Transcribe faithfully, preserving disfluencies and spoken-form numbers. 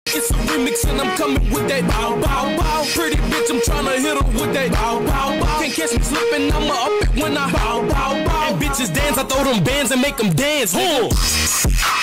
It's a remix and I'm coming with that bow, bow, bow. Pretty bitch, I'm tryna hit her with that bow, bow, bow. Can't catch me slipping, I'ma up it when I bow, bow, bow. And bitches dance, I throw them bands and make them dance, nigga.